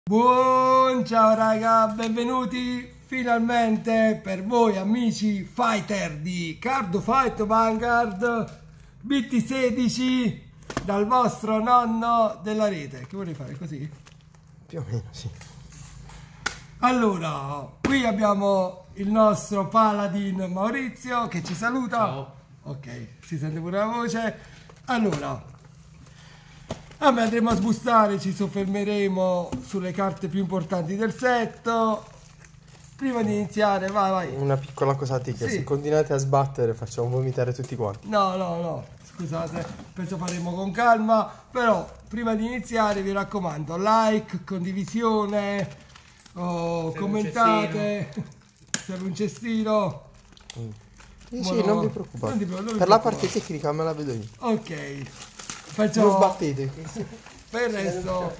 Buon ciao raga, benvenuti finalmente per voi amici fighter di Cardfight Vanguard BT16 dal vostro nonno della rete. Che vorrei fare così? Più o meno, sì. Allora, qui abbiamo il nostro Paladin Maurizio che ci saluta. Ciao. Ok, si sente pure la voce. Allora, andremo a sbustare, ci soffermeremo sulle carte più importanti del set. Prima di iniziare, vai. Una piccola cosatica, Sì. se continuate a sbattere facciamo vomitare tutti quanti. No, scusate, penso faremo con calma, però prima di iniziare vi raccomando like, condivisione, commentate, serve un cestino. Sì, non vi preoccupate. non vi Per la preoccupate. parte tecnica me la vedo io. Ok, Non facciamo sbattete. per il resto.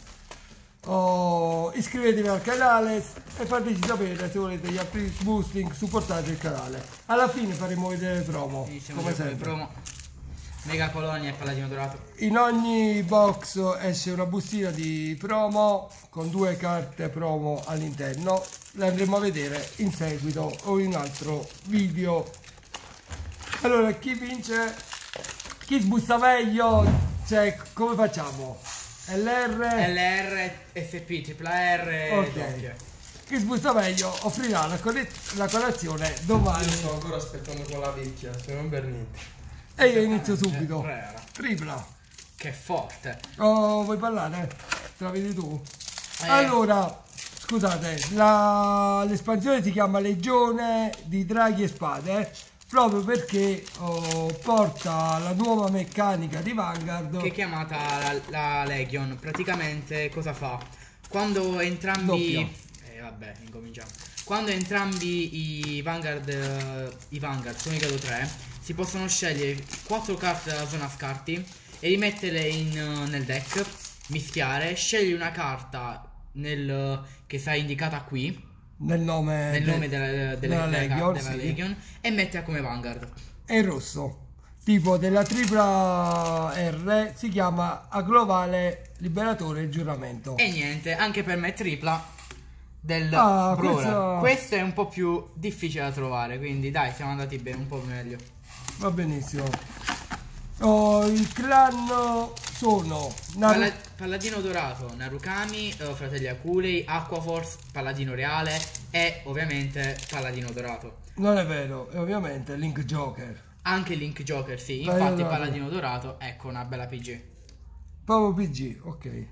Iscrivetevi al canale e fateci sapere se volete gli altri boosting, supportate il canale. Alla fine faremo vedere le promo, Iniziamo come con le sempre. promo. Mega Colonia e Paladino Dorato. In ogni box esce una bustina di promo con 2 carte promo all'interno. Le andremo a vedere in seguito o in un altro video. Allora, chi vince? Chi sbusta meglio? Cioè, come facciamo? LR, FP, tripla R, Ok. doppie. Chi sbusta meglio offrirà la colazione domani. Sto ancora aspettando con la vecchia, se non per niente. E io inizio subito. Prera. Tripla. Che forte. Vuoi parlare? Te la vedi tu? Eh. Allora, scusate, l'espansione si chiama Legione di Draghi e Spade, proprio perché porta la nuova meccanica di Vanguard. Che è chiamata la Legion. Praticamente cosa fa? Quando entrambi... Doppia. Vabbè, incominciamo. Quando entrambi i Vanguard sono in grado 3, si possono scegliere 4 carte dalla zona scarti e rimetterle nel deck, mischiare, scegli una carta che sarà indicata qui, Nel nome della Legion, sì. Legion, e metterla come Vanguard. E il rosso, tipo della tripla R, si chiama A Globale Liberatore e Giuramento. E niente, anche per me tripla del Ah, Brawler. Questo è un po' più difficile da trovare, quindi dai, siamo andati bene, un po' meglio. Va benissimo. Il clan sono Paladino Dorato, Narukami, Fratelli Akulei, Aquaforce, Paladino Reale e ovviamente Paladino Dorato. Non è vero, e ovviamente Link Joker. Anche Link Joker, sì, Paladino infatti Dorato. Paladino Dorato, ecco una bella PG. Proprio PG, ok.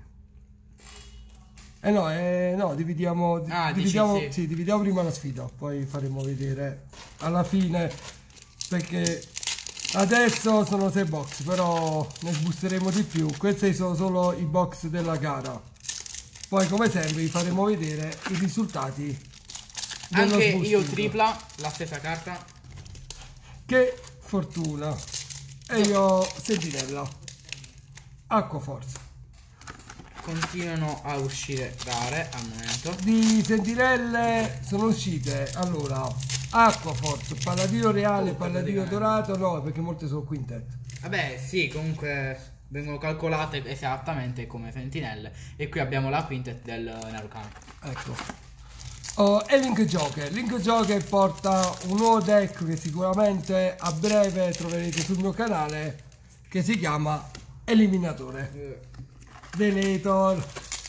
No, dividiamo, dici sì. sì, dividiamo prima la sfida, poi faremo vedere alla fine, perché adesso sono 6 box, però ne sbusteremo di più. Questi sono solo i box della gara. Poi come sempre vi faremo vedere i risultati dello Anche sboosting. io tripla, la stessa carta. Che fortuna. E io sentinella. Acqua forza. Continuano a uscire rare al momento. Di sentinelle sono uscite allora Acqua Force, Paladino Reale, Paladino Dorato, no, perché molte sono quintet. Vabbè, sì, comunque vengono calcolate esattamente come sentinelle. E qui abbiamo la quintet del Narukami. Ecco. E Link Joker. Link Joker porta un nuovo deck che sicuramente a breve troverete sul mio canale, che si chiama Eliminatore. Deletor.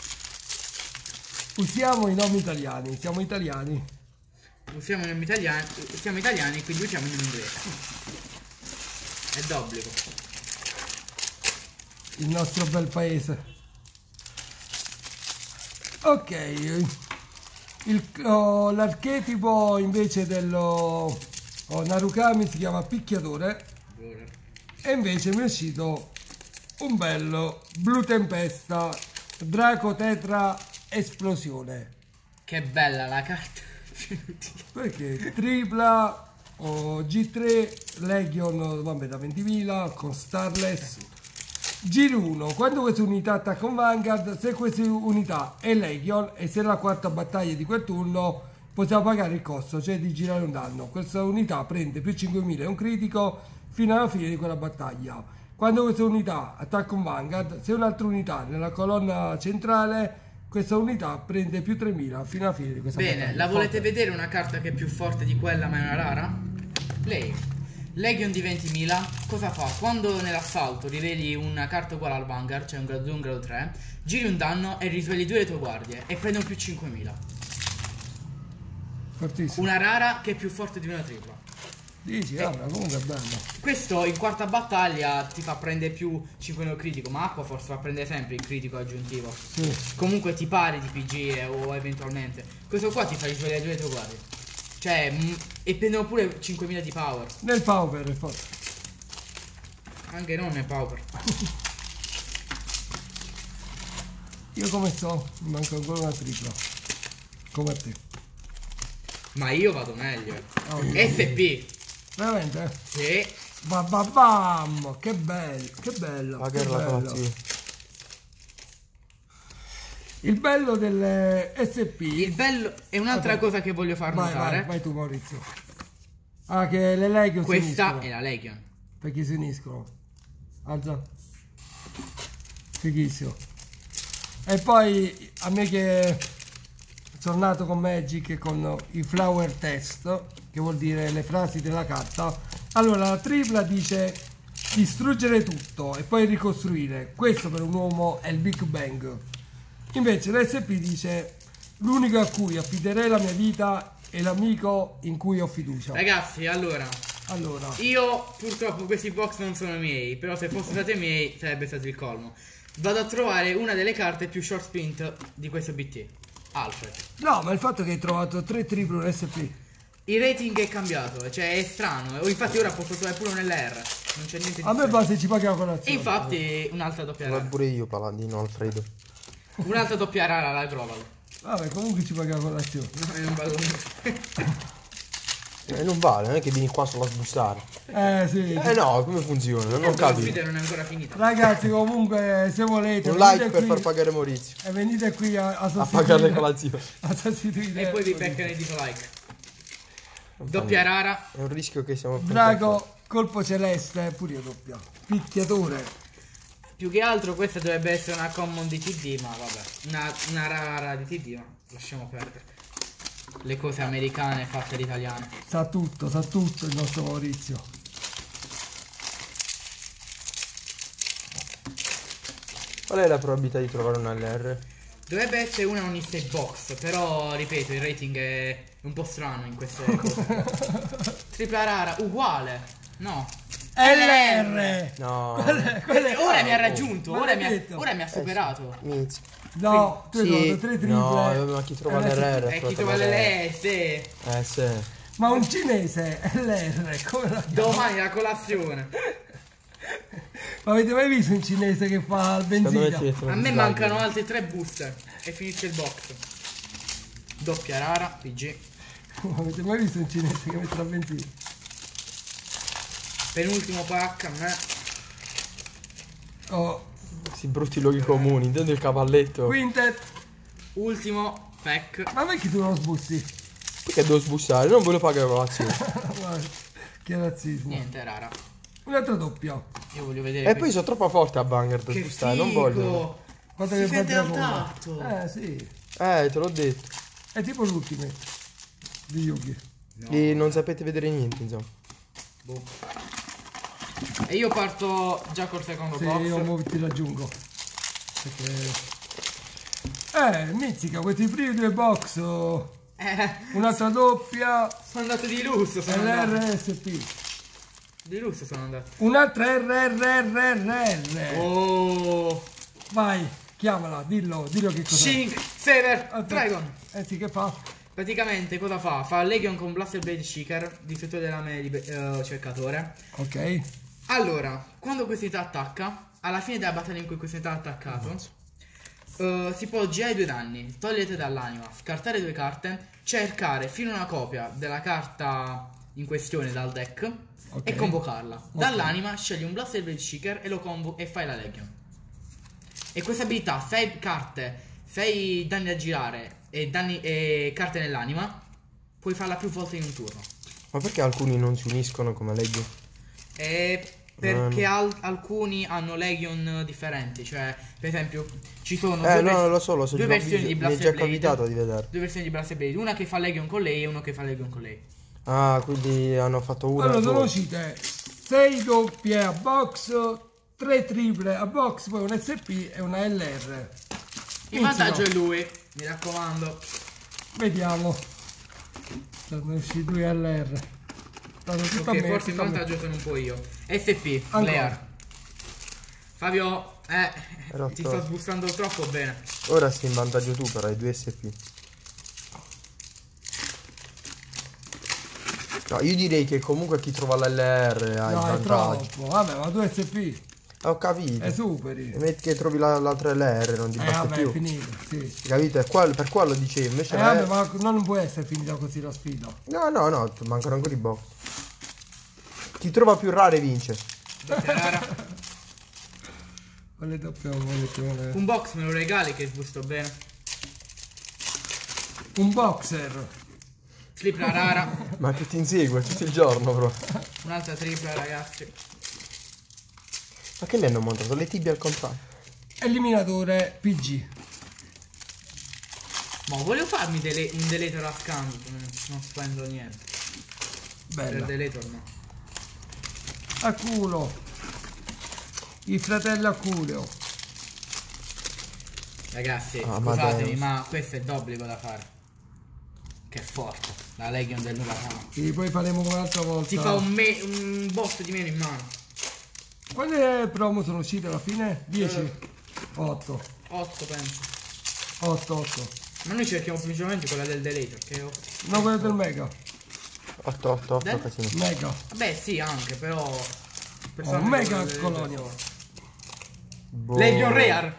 Usiamo i nomi italiani, siamo italiani. Siamo italiani, quindi usiamo in inglese. È d'obbligo. Il nostro bel paese. Ok. L'archetipo invece dello Narukami si chiama Picchiatore. E invece mi è uscito un bello Blu Tempesta Draco Tetra Esplosione. Che bella la carta. Perché tripla G3 Legion, vabbè, da 20.000 con Starless. Giro 1, quando questa unità attacca un Vanguard, se questa unità è Legion e se è la quarta battaglia di quel turno, possiamo pagare il costo, cioè di girare un danno. Questa unità prende più 5.000 e un critico fino alla fine di quella battaglia. Quando questa unità attacca un Vanguard, se un'altra unità nella colonna centrale questa unità prende più 3000 fino alla fine di questa Bene, battaglia. la volete Forte. vedere una carta che è più forte di quella ma è una rara? Lei. Legion di 20.000, cosa fa? Quando nell'assalto riveli una carta uguale al Vanguard, cioè un grado 2 un grado 3, giri un danno e risvegli 2 delle tue guardie e prende un più 5.000. Fortissimo. Una rara che è più forte di una tripla. Dici, vabbè, comunque è bello. Questo in quarta battaglia ti fa prendere più 5 nel critico, ma Aqua Force fa prendere sempre il critico aggiuntivo. Sì. Comunque ti pari di PG o eventualmente. Questo qua ti fa risvegliare 2 delle tue guardie. Cioè, e prendono pure 5.000 di power. Nel power è forte. Anche non è power. Io come sto? Mi manca ancora una tripla. Come a te. Ma io vado meglio. Oh, SP. veramente? Sì. Bam! Che bello, che bello. Ma che che la bello. colazione. Il bello delle SP. Il bello è un'altra cosa che voglio far notare. Vai tu Maurizio. Ah, che le Legion si Questa uniscono. è la Legion. Perché si uniscono. Alza. Fighissimo. E poi a me che sono nato con Magic e con i flower test, che vuol dire le frasi della carta. Allora la tripla dice distruggere tutto e poi ricostruire. Questo per un uomo è il Big Bang. Invece l'SP dice l'unico a cui affiderei la mia vita è l'amico in cui ho fiducia. Ragazzi, allora, io purtroppo questi box non sono miei, però se fossero stati miei sarebbe stato il colmo. Vado a trovare una delle carte più short sprint di questo BT, Alfred. No, ma il fatto che hai trovato 3 triple SP. Il rating è cambiato, cioè è strano. Infatti ora posso trovare pure un LR. Non c'è niente di A me strano. basta ci paga la E colazione. infatti un'altra doppia Ma rara. pure io Paladino Alfredo. Un'altra doppia rara la Groval. Vabbè, comunque ci paga la colazione. No, non vado. Non vale, non è che vieni qua solo a sbussare. Sì. No, come funziona? Non La capisco. sfida non è ancora finita. Ragazzi, comunque, se volete, Un venite like per qui far pagare Maurizio. e venite qui a A sostituire. pagare le colazioni. A sostituire. E poi vi beccano il dislike. Doppia rara. È un rischio che siamo affrontati. Drago, colpo celeste, pure io doppia. Picchiatore. Più che altro questa dovrebbe essere una common di TD, ma vabbè. Una rara di TD, ma lasciamo perdere. Le cose americane fatte d'italiane. Sa tutto il nostro Maurizio. Qual è la probabilità di trovare un LR? Dovrebbe essere una ogni 6 box, però ripeto, il rating è un po' strano in queste cose. Tripla rara, uguale. No. LR. No. Ora mi ha raggiunto, Ma ora l'hai mi ha, detto? ora mi ha superato. Inizia. No, tu hai trovato 3 triple. No, ma chi trova l'RR? E chi trova le sì. Sì. Ma un cinese LR, come la Domani la colazione. Ma avete mai visto un cinese che fa il Secondo me benzina? ti A me mancano altri 3 booster e finisce il box. Doppia rara, PG. Ma avete mai visto un cinese che mette la benzina? Penultimo pack a me. Oh, Si brutti luoghi comuni, intendo il cavalletto. Quintet. Ultimo pack. Ma perché tu non sbussi? Perché devo sbussare? Non voglio pagare colazione. Guarda, che razzismo. Niente, rara. Un'altra doppia. Io voglio vedere. E poi sono troppo forte a Vanguard per che sbussare, figo. non voglio. Guarda Si che sente al bella bomba. tatto. Sì. Te l'ho detto. È tipo l'ultimo di Yugi. No. E non sapete vedere niente, insomma. Boh. E io parto già col secondo Sì, box. io mo ti raggiungo. Perché... mizzica, questi primi 2 box. Un'altra doppia. Sono andato di lusso, sono andato. LRSP. Di lusso sono andato. Un'altra RRRRR. Oh. Vai, chiamala, dillo che cos'è. Shink, Saber, Aspetta. Dragon. Sì, che fa? Praticamente cosa fa? Fa Legion con Blaster Blade Shaker, distruttore della cercatore. Ok. Allora, quando quest'unità attacca, alla fine della battaglia in cui quest'unità ha attaccato, si può girare 2 danni, togliete dall'anima, scartare 2 carte, cercare fino a una copia della carta in questione dal deck e convocarla. Dall'anima scegli un Blaster Blade Shaker e lo convochi e fai la Legion. E questa abilità, 6 carte, 6 danni da girare e carte nell'anima, puoi farla più volte in un turno. Ma perché alcuni non si uniscono come legge? E Perché alcuni hanno Legion differenti. Cioè, per esempio, ci sono no, lo so, due versioni di mi è Blaster già Blade. capitato di vedere. Due versioni di Blaster Blade. Una che fa Legion con lei e uno che fa Legion con lei. Ah, quindi hanno fatto una. Allora sono uscite 6 doppie a box, 3 triple a box, poi un SP e una LR. Il vantaggio è lui, mi raccomando. Vediamo. Sono usciti 2 LR. Ok, forse il vantaggio sono un po' io. SP, Ancora. Blair. Fabio, Rotto. ti sto sbussando troppo bene. Ora sei in vantaggio tu, però hai 2 SP. No, io direi che comunque chi trova l'LR ha il No, è vantaggio. troppo. Vabbè, ma 2 SP. Ho capito. È superi. E metti che trovi l'altra LR, non ti batte Vabbè, più. è finito, sì. Capito? Per quello dicevo, invece Vabbè, ma non può essere finita così la sfida. No, mancano ancora i box. Chi trova più rare vince. Doppia rara. Quale dobbiamo mettere? Un box me lo regali che sbusto bene. Un boxer. Tripla rara. Ma che ti insegue tutto il giorno, bro. Un'altra tripla, ragazzi. Ma che le hanno montato? Le tibie al contrario. Eliminatore PG. Ma volevo farmi un deletor a scan. Non spendo niente. Per Bella. deletor no. A culo. Il fratello a culo. Ragazzi, Ah, scusatemi, Amadeus. ma questo è d'obbligo da fare. Che forte. La Legion del Nulla. E poi faremo un'altra volta. Si fa un botto di meno in mano. Quante promo sono uscite alla fine? 10? 8. 8 penso. 8. Ma noi cerchiamo principalmente quella del deletor. Che ho... No, quella del Mega. 8 Del? casino. Mega. Vabbè sì anche, però... Oh, personalmente Mega quella del Colonia. Deletor. Boh. Legion Rare.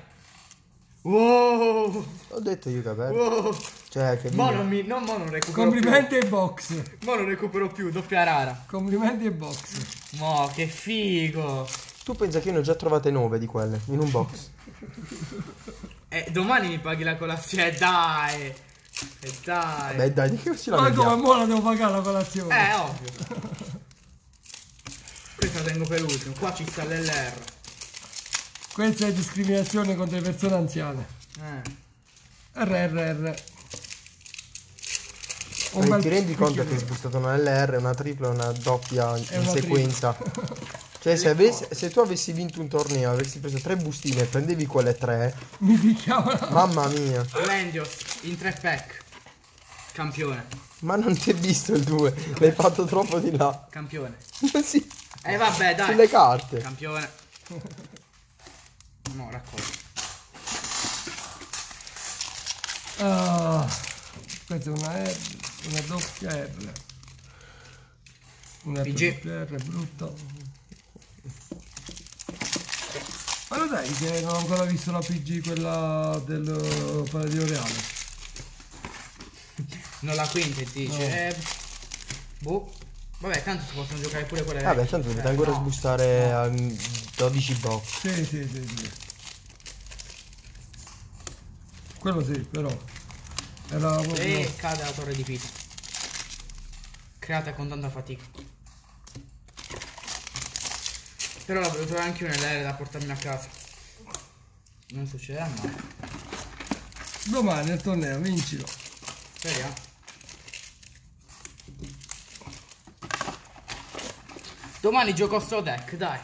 Wow. Ho detto io capelli. Wow. Cioè, che Mo vino. non recupero Complimenti ai box. più. Mo non recupero più, doppia rara. Complimenti ai box. Mo che figo. Tu pensa che io ne ho già trovate 9 di quelle in un box. Domani mi paghi la colazione, dai. Dai. Beh, dai, di che ci la Ma come vediamo? mo la devo pagare la colazione? Ovvio. Questa la tengo per ultimo. Qua ci sta l'LR. Questa è discriminazione contro le persone anziane. RRR. Ma ti rendi conto che hai sbustato una LR, una tripla e una doppia in una sequenza? Cioè se tu avessi vinto un torneo, avresti preso 3 bustine e prendevi quelle 3, Mi picchiava. mamma mia. Lendios in 3 pack. Campione. Ma non ti è visto il 2, l'hai fatto troppo di là. Campione. Sì, Vabbè dai. sulle carte. Campione. No, raccolgo. Ah, questa è una R, una doppia R. Una PG. doppia R, brutto. Ma lo sai che non ho ancora visto la PG, quella del Paladio Reale? Non la quinta dice. Boh. Vabbè, tanto si possono giocare pure quelle. Vabbè, tanto dovete ancora no. sbustare a 12 box. Sì. Quello sì, però. Era proprio... E cade la torre di Pisa. Creata con tanta fatica. Però la volevo trovare anche io nell'aereo da portarmi a casa. Non succederà mai. Domani il torneo, vincilo. Speriamo. Domani gioco sto deck, dai.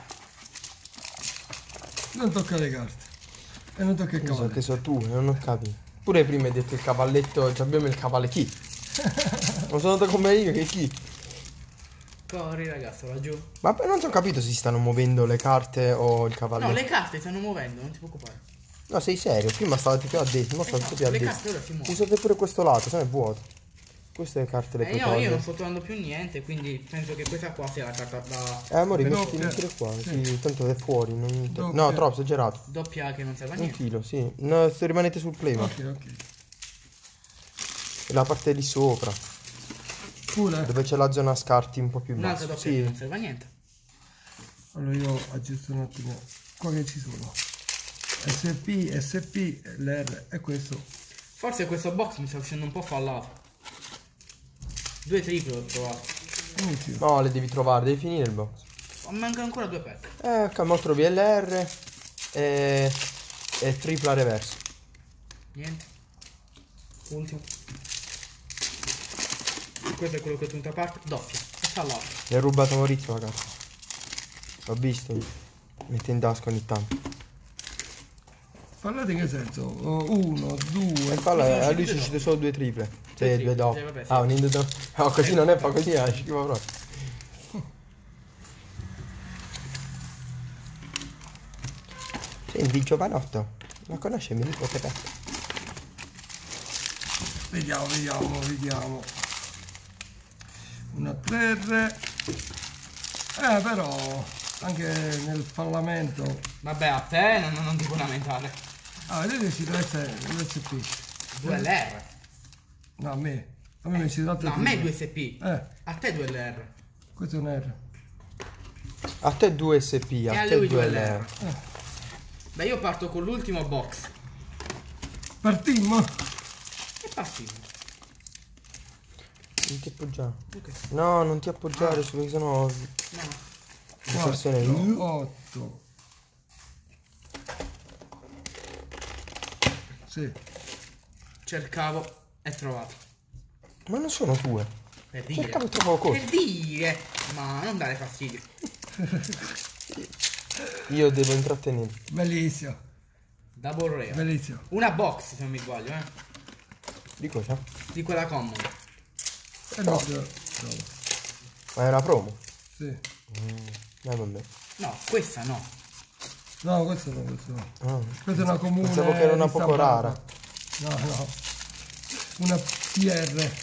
Non tocca le carte. E non tocca il So cavallo. che so tu, non ho capito. Pure prima hai detto il cavalletto, cioè abbiamo il cavallo chi? Non sono andato con me io che chi? Corri ragazzo, laggiù. Ma non so capito se si stanno muovendo le carte o il cavallo. No, le carte stanno muovendo, non ti preoccupare. No, sei serio? Prima stavate più a destra, ora state più a le destra. carte ora si muovono. Usate pure questo lato, se no è vuoto. Queste carte le puoi No, io togliere. non sto trovando più niente, quindi penso che questa qua sia la carta da Amore, Doppia. mettile qua, Sì. sì, tanto è fuori. Doppia. No, troppo esagerato. doppia che non serve a Un niente. filo, sì. No, se rimanete sul playback. Ok. La parte di sopra, Pure? dove c'è la zona scarti un po' più Un'altra bassa. doppia che non Sì. serve a niente. Allora io aggiusto un attimo. Qua che ci sono. SP, l'R e questo. Forse questo box mi sta uscendo un po' fallato. 2 triple ho trovato. Inizio. No, le devi trovare, devi finire il box. mancano ancora 2 pack. Ok, mo trovi LR e tripla reverso. Niente. Ultimo. Questo è quello che ho tenuto a parte. Doppia. E sta là. Mi ha rubato Maurizio la carta. L'ho visto. Mette in tasca ogni tanto. Parlate in che senso? 1, 2. E palla, a lui ci sono solo 2 triple. Cioè 2 dopo. vabbè, sì. Ah, un Indo. No, così non è fa così, schifo proprio. Senti, giovanotto. Ma conosce mio nipote Peppo? Vediamo. Una 3R. Però anche nel fallamento. Vabbè, a te non ti puoi lamentare. Ah, vedete ci deve essere l'SP. 2 LR. No, a me mi si dà No, a me 2 SP. Eh, A te 2 LR. questo è un R. A te 2 SP, E a a te lui 2 2 LR. LR. Beh, io parto con l'ultimo box. Partimmo. E partiamo. Non ti appoggiare. Ok. No, non ti appoggiare, perché sennò No. le persone. 8. Sì. Cercavo e trovato. Ma non sono tue. Per dire. Cercavo troppo corto. Per dire. Ma non dare fastidio. Io devo intrattenere. Bellissimo. Double rare. Bellissimo. Una box se non mi sbaglio, Di cosa? di quella common. No. Ma è una promo. Sì. Vabbè. No, questa no. No, questo no. Ah, Questa è una comune. pensavo che era una poco ristampata. rara. No. Una PR.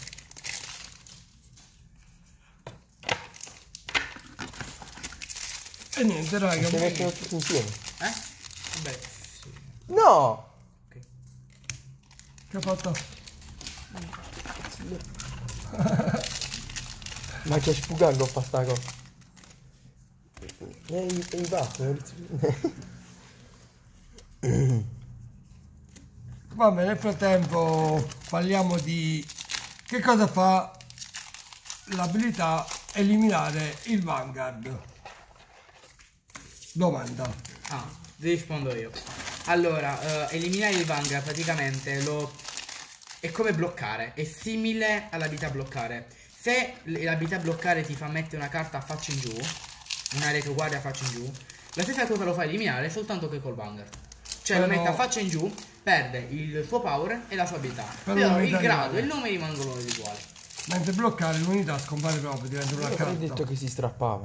E niente, raga. Si mettono tutti insieme. Vabbè, sì. No! Che ha fatto? Ma che sfugando fa sta cosa? Ehi, va, Vabbè, nel frattempo parliamo di che cosa fa l'abilità eliminare il Vanguard. Domanda. Ah, vi rispondo io. Allora, eliminare il Vanguard praticamente è come bloccare, è simile all'abilità bloccare. Se l'abilità bloccare ti fa mettere una carta a faccia in giù, una retroguardia a faccia in giù, la stessa cosa lo fa eliminare soltanto che col Vanguard. Cioè lo mette a faccia in giù, perde il suo power e la sua abilità. Però il grado e il nome rimangono uguali. Mentre bloccare l'unità scompare proprio, diventa una Io carta. avrei detto che si strappava.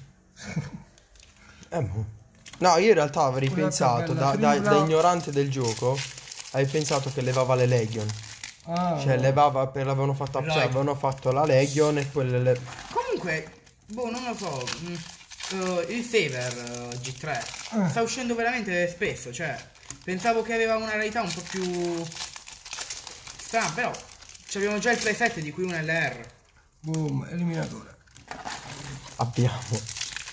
No, io in realtà avrei Una pensato, tabella da tripla. ignorante del gioco, avrei pensato che levava le Legion. Ah, Cioè no. levava, l'avevano fatto, cioè, avevano fatto la Legion e poi Comunque, boh, non lo so. Il Saver G3 sta uscendo veramente spesso. Cioè, pensavo che aveva una rarità un po' più strana, però abbiamo già il preset di cui un LR. Boom, eliminatore. abbiamo.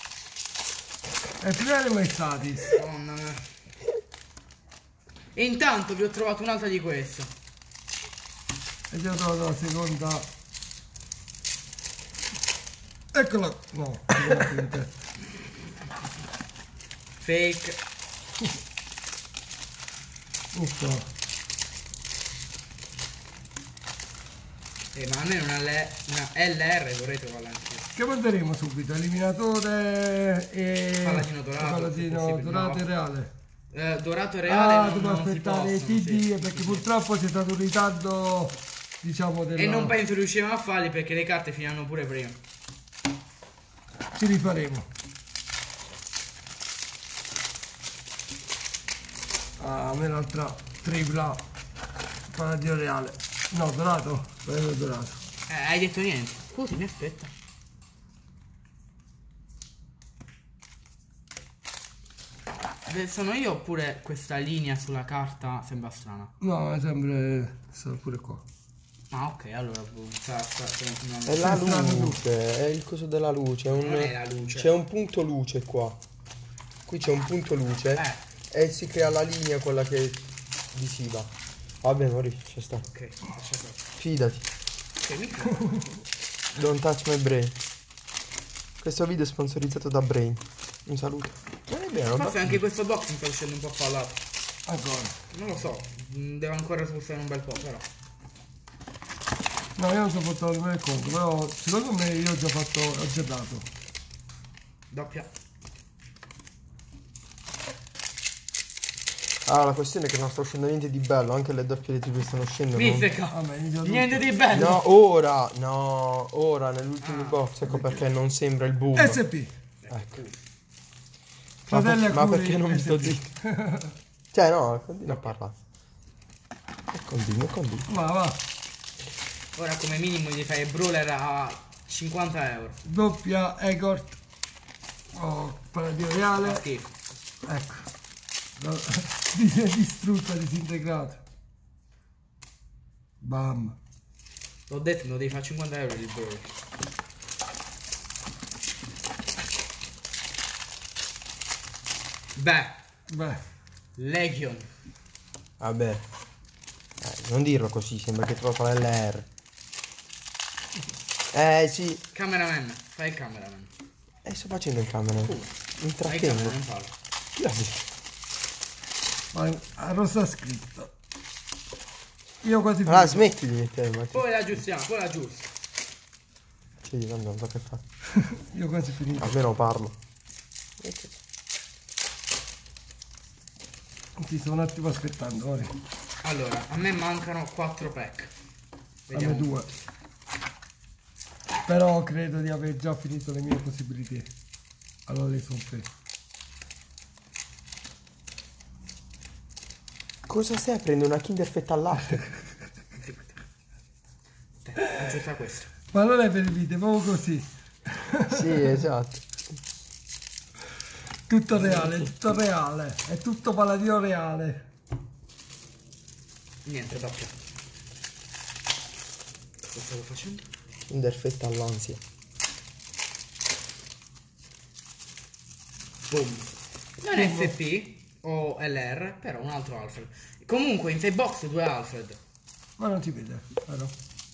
E finale mai statis. Madonna mia. E intanto vi ho trovato un'altra di questo. E già ho trovato la seconda. Eccola. No, niente. Fake. Uffa. Ma almeno una LR vorrei trovarla anch'io. Che manderemo subito? Eliminatore e Paladino dorato, Paladino se possibile, dorato no. e reale. Dorato e reale Ah, non dobbiamo si aspettare i possono, TD sì. perché purtroppo c'è stato un ritardo, diciamo, della... E non penso riusciremo a farli perché le carte finiranno pure prima. Ci rifaremo. Ah, a me l'altra tripla Paladino reale. No, dorato. Paladino dorato. Hai detto niente. Scusi, mi aspetta. Sono io oppure questa linea sulla carta sembra strana? No, è sempre... sto pure qua. Ah, ok, allora È la Sei strano tu. luce, è il coso della luce. Non è la luce. C'è un punto luce qua. Qui c'è un punto luce e si crea la linea quella che visiva. Vabbè, Maurizio, ci sta. Ok, lascia stare. Fidati. Ok, mi credo. Don't touch my brain. Questo video è sponsorizzato da Brain. Un saluto. Forse anche questo box mi sta uscendo un po' fallato. Ancora. Non lo so, devo ancora spostare un bel po', però. No, io non so portato nemmeno il conto, però secondo me io ho già fatto, ho già dato. Doppia. Ah, la questione è che non sta uscendo niente di bello, anche le doppie e le triple stanno uscendo. Miseca. Vabbè, inizia tutto. Niente di bello. No, ora, no, ora nell'ultimo box, ecco perché non sembra il boom. SP. Ecco. Fratelli Ma alcuni perché non mi sto SP. zitto? Cioè no, continua a parlare. E continua. Va. Ora come minimo gli fai il brawler a 50 euro. Doppia Egort. Oh, Paladino reale. Schifo. Ecco. Distrutta, disintegrata. Bam. L'ho detto, lo devi fare 50 euro il brawler. Beh. Legion. Vabbè. Non dirlo così, sembra che trovo con l'R. Sì. Cameraman, fai il cameraman. Sto facendo il camera. Mi Fai il intrattengo. cameraman, fallo. Ma a rosa scritto. Io quasi Allora finito. smetti di mettere, Poi la aggiustiamo, poi la aggiusti. Sì, non so che fa. Io quasi finito. Almeno parlo. Ti sto un attimo aspettando, ora. Allora, a me mancano 4 pack. A me 2. Però credo di aver già finito le mie possibilità. Allora le sono fatte. Cosa stai aprendo? Una Kinder fetta al latte? Aggiusta questo. Ma non è per il video, proprio così. Sì, esatto. Tutto reale, tutto reale. È tutto paladino reale. Niente, doppia. Cosa stavo facendo? Kinder fetta all'ansia. Boom. Non è SP o LR, però un altro Alfred. Comunque in 6 box 2 Alfred. Ma non si vede, vero?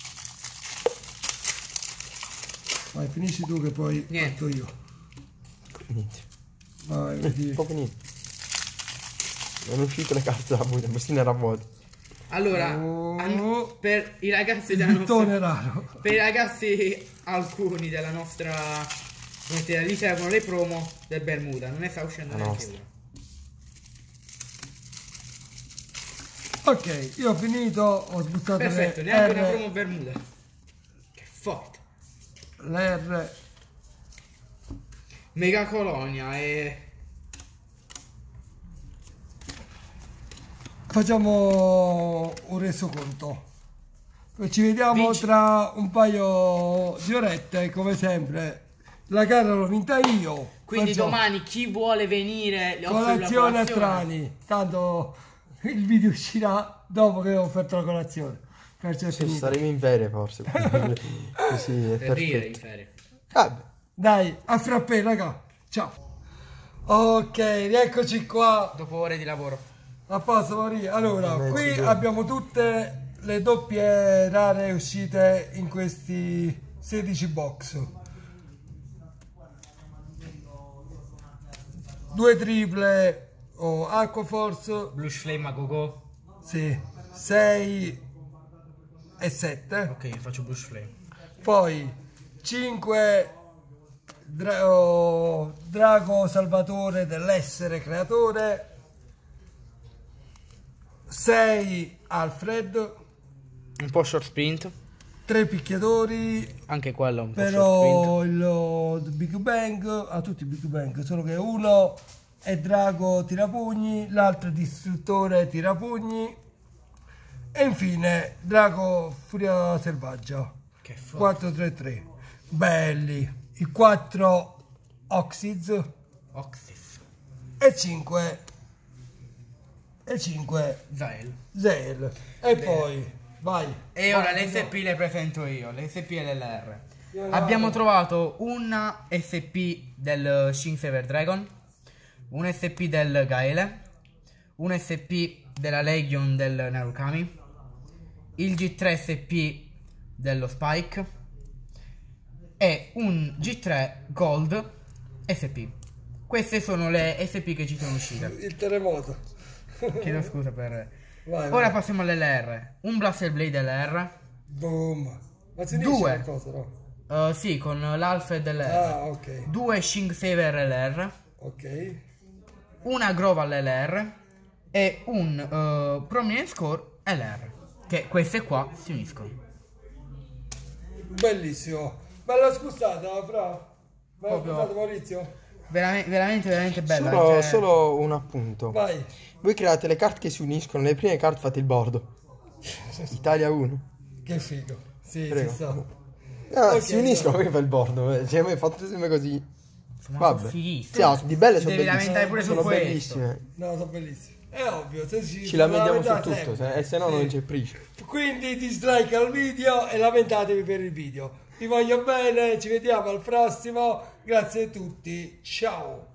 Vai, finisci tu che poi Niente. fatto io. Niente. Vai, vedi. Proprio niente. Non è uscite le carte dalla buia, questa era vuota. Allora, Oh. per i ragazzi della Pittone nostra... raro. Per i ragazzi alcuni della nostra... come dire, gli servono le promo del Bermuda. Non ne sta uscendo La neanche nostra. una. Ok, io ho finito, ho sbuttato Perfetto, le neanche una R, promo Bermuda. Che forte. le R. Mega Colonia e... Facciamo un resoconto. Ci vediamo Vinci. tra un paio di orette, come sempre. La gara l'ho vinta io. Quindi perciò domani chi vuole venire le offro la colazione a colazione. Trani. Tanto il video uscirà dopo che ho offerto la colazione. Perciò è Sì, finito. saremo in ferie forse. Così è Per dire in perfetto. ferie. Vabbè. Dai, a frappè, raga. Ciao. Ok, rieccoci qua. Dopo ore di lavoro. A posto, Maria. Allora, Mezzo qui giorno. abbiamo tutte le doppie rare uscite in questi 16 box. 2 triple o Aquaforce, Blush Flame a go. sì, 6 e 7. Ok, io faccio Blush Flame. Poi 5 Drago Salvatore dell'essere creatore, 6 Alfred, Un po' short sprint. 3 picchiatori, Anche quello un po' short sprint. però il Big Bang, a tutti i Big Bang, solo che uno è Drago tirapugni, l'altro è Distruttore tirapugni e infine Drago Furia Selvaggia. Che forte. 4-3-3, belli, i 4 Oxids Oxys. e 5 Zael. Zell. E poi vai. E ora Vai, le SP le presento io, le SP e l'LR. Io Abbiamo vado. trovato una SP del Shin Saber Dragon, un SP del Gaele, un SP della Legion del Narukami, il G3 SP dello Spike e un G3 Gold SP. Queste sono le SP che ci sono uscite. Il terremoto. Chiedo scusa per... Vai, Ora vai. passiamo all'LR. Un Blaster Blade LR. Boom. Ma si dice Due. qualcosa, no? Sì, con l'Alfred LR. Ah, ok. 2 Shing Saver LR. Ok. Una Groval LR. E un Prominent Score LR. Che queste qua si uniscono. Bellissimo. Bella scusata, fra. Bella Proprio- scusata, Maurizio. Veramente bella. Solo, cioè- solo un appunto. Vai. Voi create le carte che si uniscono, le prime carte fate il bordo. Italia 1. Che figo. Sì, Prego. ci sta. Ah, Ok, si uniscono no. perché fa il bordo. Cioè, mi fate sempre così. Insomma, Vabbè. sono Sì, fighissime. ah, di belle Ti sono devi bellissime. lamentare pure su Sono questo. bellissime. No, sono bellissimi. È ovvio, se Ci lamentiamo su lamentate tutto, sempre. se no Sì. non c'è price. Quindi dislike al video e lamentatevi per il video. Vi voglio bene, ci vediamo al prossimo. Grazie a tutti. Ciao.